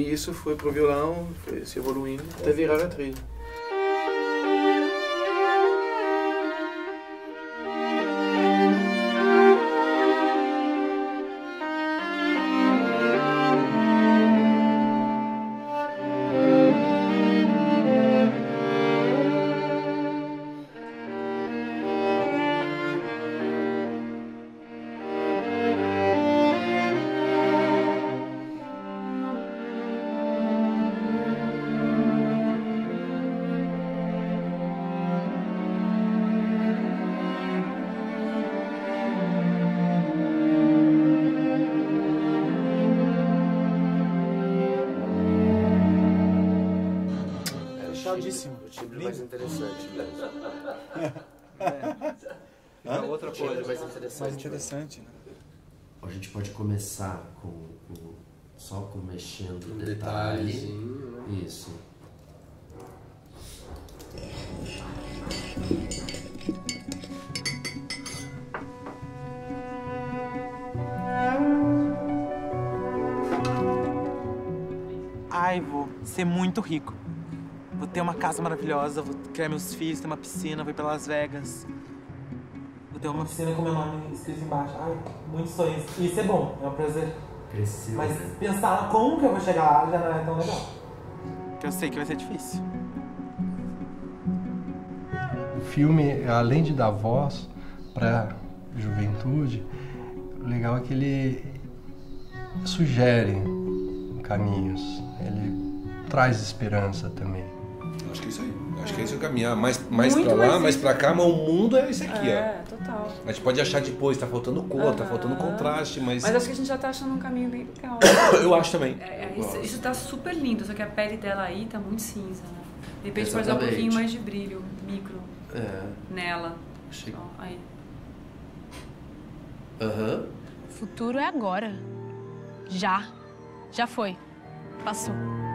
E isso foi pro violão, foi se evoluindo até virar a trilha. O timbre mais interessante mesmo. Outra coisa mais interessante. Mais interessante, né? A gente pode começar só com mexendo no detalhe. Isso. Ai, vou ser muito rico. Vou ter uma casa maravilhosa, vou criar meus filhos, ter uma piscina, vou ir pra Las Vegas. Vou ter uma piscina com meu nome escrito embaixo. Ai, muitos sonhos. Isso é bom, é um prazer. Cresceu. Mas pensar como que eu vou chegar lá já não é tão legal. Porque eu sei que vai ser difícil. O filme, além de dar voz pra juventude, o legal é que ele sugere caminhos. Ele traz esperança também. Acho que é isso aí. Acho que é isso, caminhar mais pra lá, mais pra cá, mas o mundo é esse aqui, ó. Total. A gente pode achar depois, tá faltando cor, tá faltando contraste, mas... Mas acho que a gente já tá achando um caminho bem legal. Eu acho também. Isso tá super lindo, só que a pele dela aí tá muito cinza, né? De repente pode dar um pouquinho mais de brilho, micro, nela. Achei... Ó, aí. O futuro é agora. Já foi. Passou.